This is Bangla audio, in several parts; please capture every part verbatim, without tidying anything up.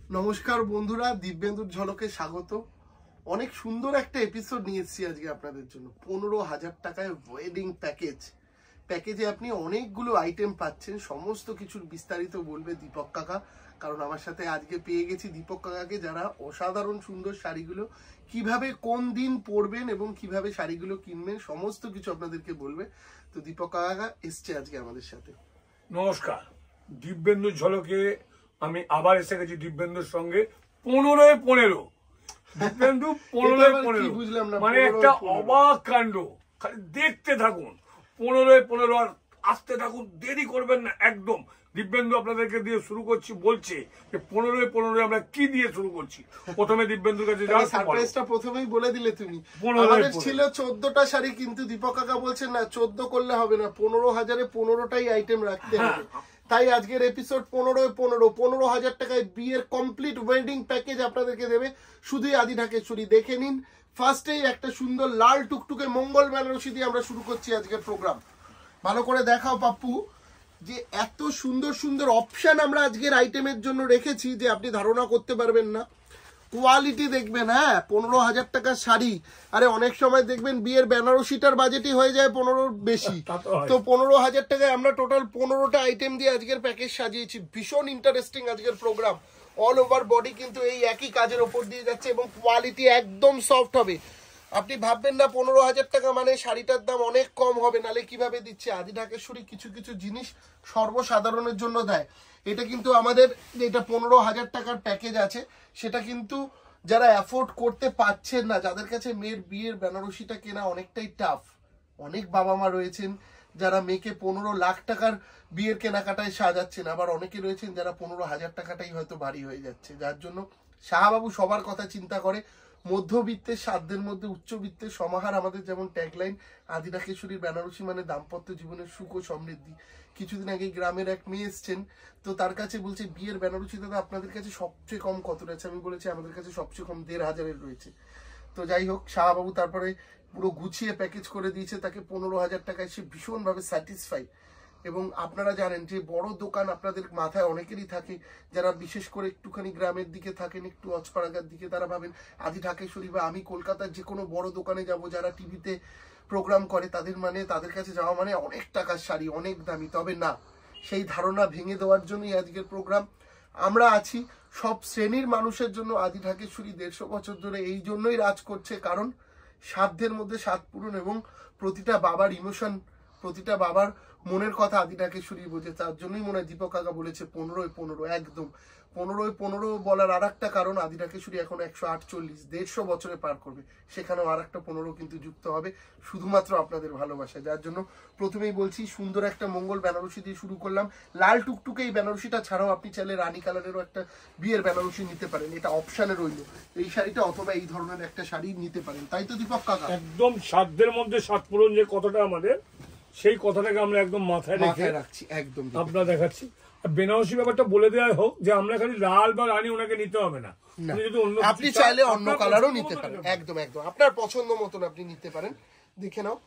নমস্কার বন্ধুরা, দিব্যেন্দুর ঝলকে স্বাগত। অনেক সুন্দর একটা এপিসোড নিয়ে এসেছি আজকে আপনাদের জন্য। পনেরো হাজার টাকায় ওয়েডিং প্যাকেজ প্যাকেজে আপনি অনেকগুলো আইটেম পাচ্ছেন। সমস্ত কিছুর বিস্তারিত বলবে দীপক কাকা, কারণ আমার সাথে আজকে পেয়ে গেছি দীপক কাকাকে, যারা অসাধারণ সুন্দর শাড়িগুলো কিভাবে কোন দিন পরবেন এবং কিভাবে শাড়িগুলো কিনবেন সমস্ত কিছু আপনাদেরকে বলবে। তো দীপক কাকা এসছে আজকে আমাদের সাথে। নমস্কার, দিব্যেন্দুর ঝলকে আমি আবার এসে গেছি দিব্যেন্দুর সঙ্গে। পনেরোয় পনেরো দিব্যেন্দু পনেরোয় পনেরো মানে একটা অবাক কাণ্ড। খালি দেখতে থাকুন, পনেরোয় পনেরো আর আসতে থাকুন, দেরি করবেন না একদম। দিব্যেন্দু আপনাদেরকে দিয়ে শুরু করছি, বলছে যে পনেরোয় পনেরোয় আমরা কি দিয়ে শুরু করছি। প্রথমে দিব্যেন্দুর কাছে সারপ্রাইজটা প্রথমেই বলে দিলে তুমি। আমাদের ছিল চোদ্দটা শাড়ি, কিন্তু দীপক কাকা বলছেন না, চোদ্দ করলে হবে না, পনেরো হাজারে পনেরোটাই আইটেম রাখতে হবে। তাই আজকের এপিসোড পনেরোয় পনেরো পনেরো হাজার টাকায় বিয়ের কমপ্লিট ওয়েডিং প্যাকেজ আপনাদেরকে দেবে শুধুই আদি ঢাকেশ্বরী। দেখে নিন, ফার্স্টেই একটা সুন্দর লাল টুকটুকে মঙ্গল বেনারসি দিয়ে আমরা শুরু করছি আজকের প্রোগ্রাম। ভালো করে দেখাও পাপ্পু, যে এত সুন্দর সুন্দর অপশন আমরা আজকের আইটেমের জন্য রেখেছি যে আপনি ধারণা করতে পারবেন না। কোয়ালিটি দেখবেন, হ্যাঁ পনেরো হাজার টাকার শাড়ি, আরে অনেক সময় দেখবেন বিয়ের বেনারসিটার বাজেটই হয়ে যায় পনেরোর বেশি। তো পনেরো হাজার টাকায় আমরা টোটাল পনেরোটা আইটেম দিয়ে আজকের প্যাকেজ সাজিয়েছি। ভীষণ ইন্টারেস্টিং আজকের প্রোগ্রাম। অল ওভার বডি কিন্তু এই একই কাজের ওপর দিয়ে যাচ্ছে এবং কোয়ালিটি একদম সফট হবে। আপনি ভাববেন না পনেরো হাজার টাকা মানে শাড়িটার দাম অনেক কম হবে, নালে কিভাবে দিচ্ছে। আদি ঢাকেশ্বরী কিছু কিছু জিনিস সর্বসাধারণের জন্য দেয়। এটা কিন্তু আমাদের যেটা পনেরো হাজার টাকার প্যাকেজ আছে, সেটা কিন্তু যারা অ্যাফোর্ড করতে পারছেন না, যাদের কাছে মেয়ের বিয়ের বেনারসিটা কেনা অনেকটাই টাফ। অনেক বাবা মা রয়েছেন যারা মেয়েকে পনেরো লাখ টাকার বিয়ের কেনাকাটায় সাজাচ্ছেন, আবার অনেকে রয়েছেন যারা পনেরো হাজার টাকাটাই হয়তো ভারী হয়ে যাচ্ছে। যার জন্য শাহবাবু সবার কথা চিন্তা করে। মধ্যবিত্তের সাধ্যের মধ্যে উচ্চবিত্তের সমাহার আমাদের যেমন ট্যাগলাইন। আদি ঢাকেশ্বরীর বেনারসি মানে দাম্পত্য জীবনের সুখ ও সমৃদ্ধি। কিছুদিন আগে গ্রামের এক মেয়ে এসছেন, তো তার কাছে বলছে বিয়ের বেনারসি দাদা আপনাদের কাছে সবচেয়ে কম কত রয়েছে? আমি বলেছি আমাদের কাছে সবচেয়ে কম দেড় হাজারের রয়েছে। তো যাই হোক, শাহবাবু তারপরে পুরো গুছিয়ে প্যাকেজ করে দিয়েছে তাকে পনেরো হাজার টাকায়। সে ভীষণভাবে স্যাটিসফাই। এবং আপনারা জানেন যে বড় দোকান আপনাদের মাথায় অনেকেরই থাকে, যারা বিশেষ করে একটুখানি গ্রামের দিকে থাকেন, একটু অজপাড়াগার দিকে, তারা ভাবেন আদি ঢাকেশ্বরী বা আমি কলকাতার যে কোনো বড় দোকানে যাব, যারা টিভিতে প্রোগ্রাম করে তাদের মানে তাদের কাছে যাওয়া মানে অনেক টাকার শাড়ি, অনেক দামি। তবে না, সেই ধারণা ভেঙে দেওয়ার জন্যই আজকের প্রোগ্রাম। আমরা আছি সব শ্রেণীর মানুষের জন্য। আদি ঢাকেশ্বরী দেড়শো বছর ধরে এই জন্যই রাজ করছে, কারণ সাধ্যের মধ্যে সাত পূরণ এবং প্রতিটা বাবার ইমোশন, প্রতিটা বাবার মনের কথা আদি ঢাকেশ্বরী বোঝে। তার জন্যই মনে হয় দীপক কাকা বলেছে পনেরোয় পনেরো। একদম পনেরোয় পনেরো বলার আর একটা কারণ, আদি ঢাকেশ্বরী এখন একশো আটচল্লিশ দেড়শো বছরে পার করবে, সেখানেও আর একটা পনেরো কিন্তু যুক্ত হবে শুধুমাত্র আপনাদের ভালোবাসা। যার জন্য প্রথমেই বলছি সুন্দর একটা মঙ্গল বেনারসি দিয়ে শুরু করলাম। লাল টুকটুকে এই বেনারসিটা ছাড়াও আপনি চাইলে রানী কালারেরও একটা বিয়ের বেনারসি নিতে পারেন, এটা অপশানে রইল এই শাড়িটা, অথবা এই ধরনের একটা শাড়ি নিতে পারেন। তাই তো দীপক কাকা? একদম সাধ্যের মধ্যে সাত পূরণ যে কথাটা আমাদের, সেই কথাটাকে আমরা একদম মাথায় রেখে রাখছি। একদম আপনারা দেখাচ্ছি। বেনারসি ব্যাপারটা বলে দেওয়া হোক যে আমরা খালি লাল বা রানী ওনাকে নিতে হবে না, আপনি চাইলে অন্য কালারও নিতে পারেন। একদম একদম আপনার পছন্দ মতন আপনি নিতে পারেন। দেখে নাও,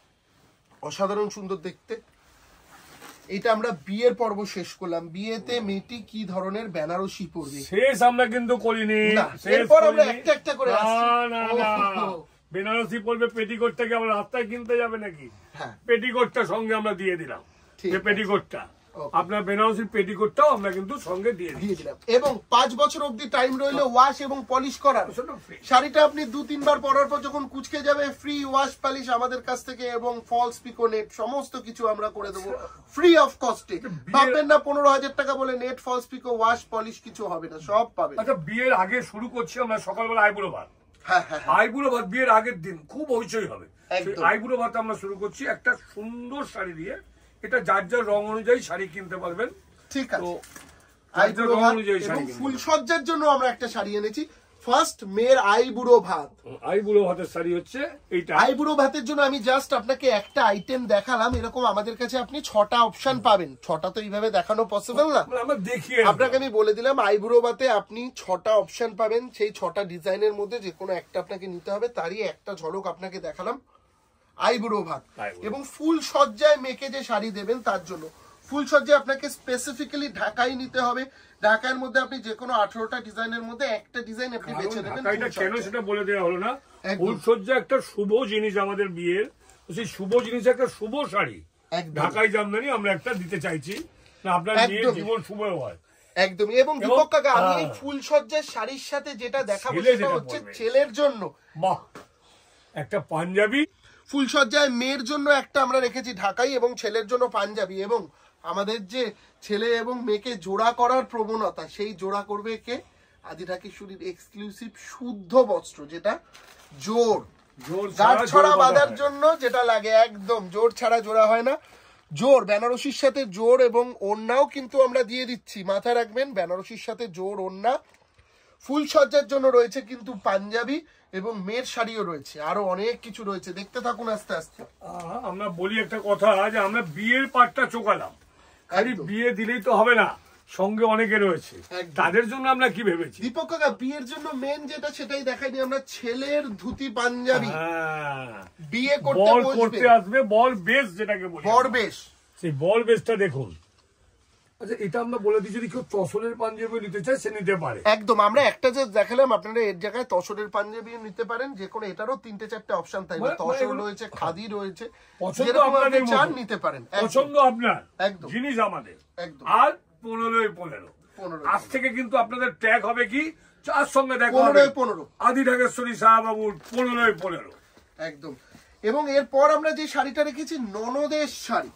অসাধারণ সুন্দর দেখতে। এটা আমরা বিয়ের পর্ব শেষ করলাম। বিয়েতে মেয়েটি কি ধরনের বেনারসি পরবে শেষ আমরা কিন্তু করিনি, এরপর আমরা একটা একটা করে বেনারসি পরবে পেটিকোটটাকে আমরা রাস্তায় কিনতে যাবে নাকি? পেটিকোটটা সঙ্গে আমরা দিয়ে দিলাম, যে পেটিকোটটা আপনার বেনারসির পেটিকোটটাও আমরা কিন্তু সঙ্গে দিয়ে দিলাম। এবং পাঁচ বছর অবধি টাইম রইল ওয়াশ এবং পলিশ করার। শাড়িটা আপনি দু তিনবার পরার পর যখন কুচকে যাবে, ফ্রি ওয়াশ পলিশ আমাদের কাছ থেকে এবং ফলস পিকো নেট সমস্ত কিছু আমরা করে দেবো ফ্রি অফ কস্টে। ভাববেন না পনেরো হাজার টাকা বলে net falls pico wash polish কিছু হবে না, সব পাবেন। আচ্ছা, বিয়ের আগে শুরু করছি আমরা সকালবেলা আইবুড়ো ভাত। আইবুড়ো ভাত বিয়ের আগের দিন খুব হইচই হবে। আইবুড়ো ভাত আমরা শুরু করছি একটা সুন্দর শাড়ি দিয়ে। এটা যার যার রং অনুযায়ী শাড়ি কিনতে পারবেন, ঠিক আছে? ফুলসজ্জার জন্য আমরা একটা শাড়ি এনেছি। ফার্স্ট মেয়ের আইবুড়ো ভাত। আইবুড়ো ভাতের শাড়ি হচ্ছে এইটা। আইবুড়ো ভাতের জন্য আমি জাস্ট আপনাকে একটা আইটেম দেখালাম। এরকম আমাদের কাছে আপনি ছটা অপশন পাবেন। ছটা তো এইভাবে দেখানো পসিবল না, আপনাকে আমি বলে দিলাম। আইবুড়ো ভাতে আপনি ছটা অপশন পাবেন, সেই ছটা ডিজাইনের মধ্যে যে কোনো একটা আপনাকে নিতে হবে। তারই একটা ঝলক আপনাকে দেখালাম, আইবুড়ো ভাত। এবং ফুল সজ্জায় মেয়েকে যে শাড়ি দেবেন তার জন্য ফুল সজ্জায় আপনাকে স্পেসিফিক্যালি ঢাকাই নিতে হবে। ঢাকার মধ্যে আপনি যে কোনো আঠারোটা ডিজাইনের মধ্যে একটা ডিজাইন আপনি বেছে নেবেন। কেন সেটা বলে দেওয়া হলো না, ফুলসজ্জা একটা শুভ জিনিস আমাদের বিয়ের, সেই শুভ জিনিস একটা শুভ শাড়ি ঢাকাই জামদানি আমরা একটা দিতে চাইছি, না আপনার বিয়ের জীবন শুভ হয় একদমই। এবং দীপক কাকা আমি এই ফুলসজ্জার শাড়ির সাথে যেটা দেখাবো সেটা হচ্ছে ছেলের জন্য বাহ একটা পাঞ্জাবি, ফুলসজ্জায় মেয়ের জন্য একটা আমরা রেখেছি ঢাকাই এবং ছেলের জন্য পাঞ্জাবি। এবং আমাদের যে ছেলে এবং মেয়েকে জোড়া করার প্রবণতা, সেই জোড়া করবে কে? আদি ঢাকেশ্বরীর এক্সক্লুসিভ শুদ্ধ বস্ত্র, যেটা জোর গাছ ছড়া বাঁধার জন্য যেটা লাগে, একদম জোর ছাড়া জোড়া হয় না। জোর বেনারসির সাথে জোর এবং ওড়নাও কিন্তু আমরা দিয়ে দিচ্ছি, মাথায় রাখবেন বেনারসির সাথে জোর ওড়না। ফুলসজ্জার জন্য রয়েছে কিন্তু পাঞ্জাবি এবং মেয়ের শাড়িও রয়েছে, আরো অনেক কিছু রয়েছে, দেখতে থাকুন আস্তে আস্তে। আমরা বলি একটা কথা যে আমরা বিয়ের পাটটা চোকালাম, খালি বিয়ে দিলেই তো হবে না, সঙ্গে অনেকে রয়েছে, তাদের জন্য আমরা কি ভেবেছি দীপক কাকা বিয়ের জন্য মেন যেটা সেটাই দেখাইনি আমরা, ছেলের ধুতি পাঞ্জাবি বিয়ে করতে করতে আসবে বল বেশ, যেটাকে বলি বর বেশ, সেই বল বেশটা দেখুন। আচ্ছা এটা আমরা বলে দিই যদি কেউ তসরের পাঞ্জাবি নিতে চায় সে নিতে পারে, একদম। আমরা একটা যে দেখালাম আপনারা এর জায়গায় তসরের পাঞ্জাবি নিতে পারেন, যে কোনো এটারও তিনটে চারটে অপশন থাকবে, তসর রয়েছে, খাদি রয়েছে, যেরকম আপনি চান নিতে পারেন, পছন্দ আপনার, একদম জিনিস আমাদের একদম। আর পনেরোই পনেরো আজ থেকে কিন্তু আপনাদের ট্যাগ হবে কি, চার সঙ্গে দেখা হবে পনেরো আদি ঢাকেশ্বরী সাহাবাবুর পনেরোই পনেরো একদম। এবং এরপর আমরা যে শাড়িটা রেখেছি ননদের শাড়ি,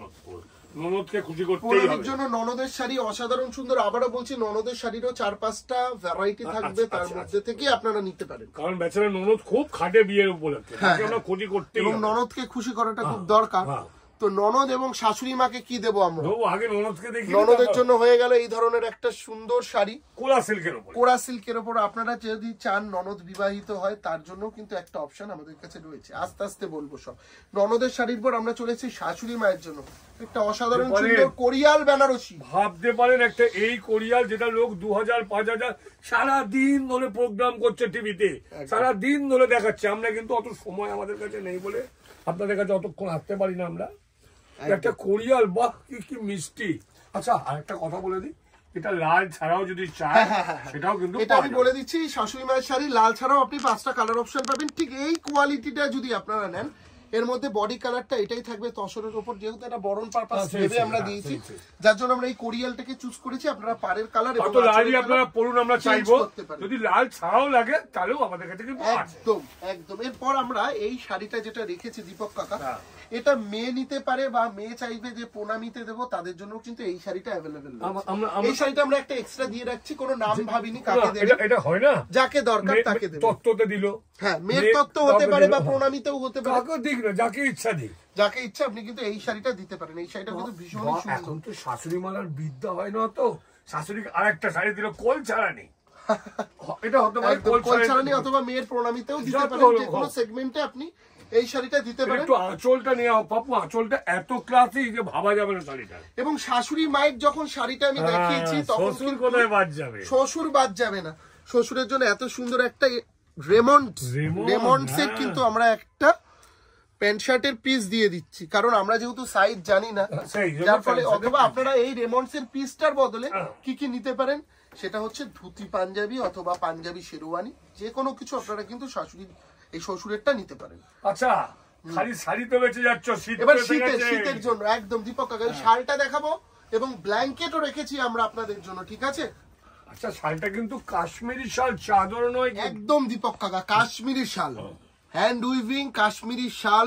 ননদকে খুশি করতেই হবে, জন্য ননদের শাড়ি অসাধারণ সুন্দর। আবারও বলছি ননদের শাড়িরও চার পাঁচটা ভ্যারাইটি থাকবে, তার মধ্যে থেকে আপনারা নিতে পারেন, কারণ বেচারা ননদ খুব খাটে বিয়ের উপলক্ষে, আমরা খুশি করতে এবং ননদকে খুশি করাটা খুব দরকার। তো ননদ এবং শাশুড়ি মাকে কি দেবো আমরা, আগে ননদকে দেখি। ননদের জন্য হয়ে গেল এই ধরনের একটা সুন্দর শাড়ি কোরা সিল্কের উপর, কোরা সিল্কের উপর। আপনারা যদি চান ননদ বিবাহিত হয় তার জন্য কিন্তু একটা অপশন আমাদের কাছে রয়েছে, আস্তে আস্তে বলবো সব। ননদের শাড়ির পর আমরা চলেছি শাশুড়ি মায়ের জন্য একটা অসাধারণ সুন্দর কোরিয়াল বেনারসি। ভাবতে পারেন একটা এই কোরিয়াল যেটা লোক দু হাজার পাঁচ হাজার সারাদিন ধরে প্রোগ্রাম করছে টিভিতে, সারাদিন ধরে দেখাচ্ছে, আমরা কিন্তু অত সময় আমাদের কাছে নেই বলে আপনাদের কাছে অতক্ষণ আসতে পারি না আমরা। একটা কোরিয়াল, বাহ কি কি মিষ্টি। আচ্ছা আর একটা কথা বলে দিই, এটা লাল ছাড়াও যদি চায় সেটাও কিন্তু এটা আমি বলে দিচ্ছি, শাশুড়ি মায়ের শাড়ি লাল ছাড়াও আপনি পাঁচটা কালার অপশন পাবেন। ঠিক এই কোয়ালিটিটা যদি আপনারা নেন, এর মধ্যে বডি কালারটা এটাই থাকবে তসরের উপর, যেহেতু এটা বরণ পারপাস ভেবে আমরা দিয়েছি, যার জন্য আমরা এই কোরিয়ালটাকে চুজ করেছি। আপনারা পাড়ের কালার এবং লালই আপনারা পরুন, আমরা চাইবো যদি লাল ছাড়াও লাগে তাহলেও আমাদের কাছে কিন্তু একদম একদম। এরপর আমরা এই শাড়িটা যেটা রেখেছি দীপক কাকা, এটা মেয়ে নিতে পারে বা মেয়ে চাইবে যে প্রণামীতে দেবো, তাদের জন্য কিন্তু এই শাড়িটা অ্যাভেলেবেল। এই শাড়িটা আমরা একটা এক্সট্রা দিয়ে রাখছি, কোনো নাম ভাবিনি কাকে দেব, এটা হয় না যাকে দরকার তাকে দেব। তত্ত্বতে দিল, হ্যাঁ মেয়ের তত্ত্ব হতে পারে বা প্রণামীতেও হতে পারে, দিক না যাকে ইচ্ছা দিক, যাকে ইচ্ছা আপনি কিন্তু এই শাড়িটা দিতে পারেন। এই শাড়িটা কিন্তু ভীষণ সুন্দর। এখন তো শাশুড়ি মালার বিদ্যা হয় না, তো শাশুড়ি আরেকটা শাড়ি দিল কোল ছাড়া নেই, এটা হতে পারে কোল ছাড়া নেই, অথবা মেয়ের প্রণামীতেও দিতে পারেন, যে কোনো সেগমেন্টে আপনি এই শাড়িটা দিতে পারেন। একটু আঁচলটা নেওয়া পাপু, আঁচলটা এত ক্লাসি যে ভাবা যাবে না শাড়িটা। এবং শাশুড়ি মায়ের যখন শাড়িটা আমি দেখিয়েছি তখন শ্বশুর কোথায় বাদ যাবে, শ্বশুর বাদ যাবে না। শ্বশুরের জন্য এত সুন্দর একটা রেমন্ড রেমন্ডসের কিন্তু আমরা একটা প্যান্ট শার্টের পিস দিয়ে দিচ্ছি, কারণ আমরা যেহেতু সাইজ জানি না, যার ফলে অথবা আপনারা এই রেমন্ডসের পিসটার বদলে কি কি নিতে পারেন, সেটা হচ্ছে ধুতি পাঞ্জাবি অথবা পাঞ্জাবি শেরওয়ানি, যে কোনো কিছু আপনারা কিন্তু শাশুড়ি এই শ্বশুরেরটা নিতে পারেন। আচ্ছা খালি শাড়ি তো বেঁচে যাচ্ছ, এবার শীতের শীতের জন্য একদম দীপক কাকা শালটা দেখাবো এবং ব্ল্যাঙ্কেটও রেখেছি আমরা আপনাদের জন্য, ঠিক আছে? আচ্ছা শালটা কিন্তু কাশ্মীরি শাল, চাদর নয়, একদম দীপক কাকা কাশ্মীরি শাল, হ্যান্ড উইভিং কাশ্মীরি শাল।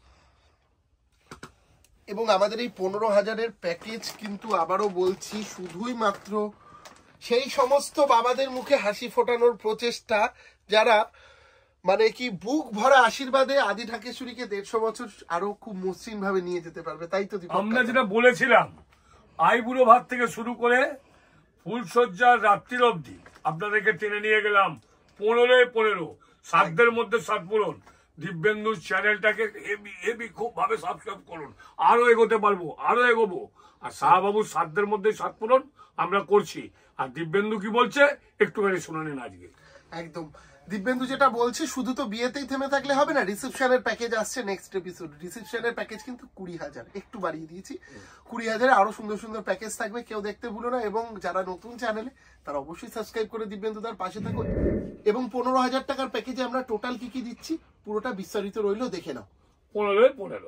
এবং আমাদের এই পনেরো হাজারের প্যাকেজ কিন্তু আবারও বলছি শুধুই মাত্র সেই সমস্ত বাবাদের মুখে হাসি ফোটানোর প্রচেষ্টা যারা মানে কি বুক ভরা আশীর্বাদে আদি ঢাকেশ্বরীকে দেড়শো বছর আরো খুব মসৃণ ভাবে নিয়ে যেতে পারবে। তাই তো আমরা যেটা বলেছিলাম, আইবুড়ো ভাত থেকে শুরু করে ফুলসজ্জার রাত্রির অবধি আপনাদেরকে টেনে নিয়ে গেলাম পনেরোয় পনেরো, সাতদের মধ্যে সাত পূরণ। দিব্যেন্দুর চ্যানেলটাকে হেভি হেভি খুব ভাবে সাবস্ক্রাইব করুন, আরো এগোতে পারবো, আরো এগোবো। আর শাহবাবুর সাতদের মধ্যে সাত পূরণ আমরা করছি। আর দিব্যেন্দু কি বলছে একটুখানি শুনে নিন আজকে। একদম দিব্যেন্দু যেটা বলছে শুধু তো বিয়েতেই থেমে থাকলে হবে না, রিসেপশনের প্যাকেজ আসছে নেক্সট এপিসোড। রিসেপশনের প্যাকেজ কিন্তু কুড়ি হাজার, একটু বাড়িয়ে দিয়েছি, কুড়ি হাজারে আরো সুন্দর সুন্দর প্যাকেজ থাকবে, কেউ দেখতে ভুলো না। এবং যারা নতুন চ্যানেলে তারা অবশ্যই সাবস্ক্রাইব করে দিব্যেন্দুদার পাশে থাকুন। এবং পনেরো হাজার টাকার প্যাকেজে আমরা টোটাল কি কি দিচ্ছি পুরোটা বিস্তারিত রইলো, দেখে নাও। পনেরোই পনেরো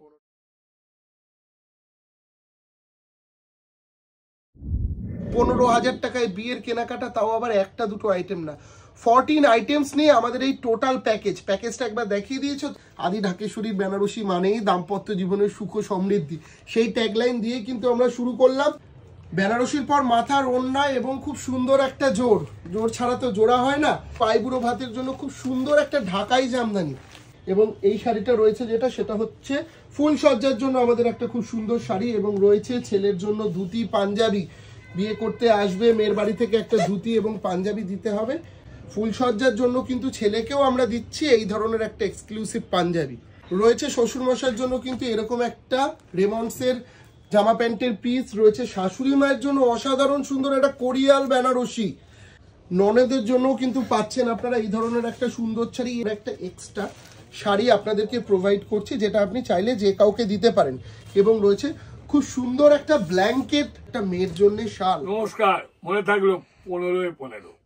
পনেরো হাজার টাকায় বিয়ের কেনাকাটা, তাও আবার একটা দুটো আইটেম না, ফোরটিন আইটেমস নিয়ে আমাদের এই টোটাল প্যাকেজ। প্যাকেজটা একবার দেখিয়ে দিয়েছো। আদি ঢাকেশ্বরীর বেনারসি মানেই দাম্পত্য জীবনের সুখ সমৃদ্ধি, সেই ট্যাগলাইন দিয়ে কিন্তু আমরা শুরু করলাম। বেনারসির পর মাথার ওড়না এবং খুব সুন্দর একটা জোড়, জোড় ছাড়া তো জোড়া হয় না, পাইবুড়ো ভাতের জন্য খুব সুন্দর একটা ঢাকাই জামদানি। এবং এই শাড়িটা রয়েছে যেটা, সেটা হচ্ছে ফুল সজ্জার জন্য আমাদের একটা খুব সুন্দর শাড়ি। এবং রয়েছে ছেলের জন্য ধুতি পাঞ্জাবি, বিয়ে করতে আসবে মেয়ের বাড়ি থেকে একটা ধুতি এবং পাঞ্জাবি দিতে হবে। ফুলসজ্জার জন্য কিন্তু ছেলেকেও আমরা দিচ্ছি এই ধরনের একটা এক্সক্লুসিভ পাঞ্জাবি। রয়েছে শ্বশুরমশাইয়ের জন্য কিন্তু এরকম একটা রেমন্ডসের জামা প্যান্টের পিস। রয়েছে শাশুড়ি মায়ের জন্য অসাধারণ সুন্দর একটা কোরিয়াল বেনারসি। ননদের জন্য কিন্তু পাচ্ছেন আপনারা এই ধরনের একটা সুন্দর শাড়ি, এর একটা এক্সট্রা শাড়ি আপনাদেরকে প্রোভাইড করছি, যেটা আপনি চাইলে যে কাউকে দিতে পারেন। এবং রয়েছে খুব সুন্দর একটা ব্ল্যাঙ্কেট, একটা মেয়ের জন্য শাল। নমস্কার, মনে থাকলো পনেরোই পনেরো।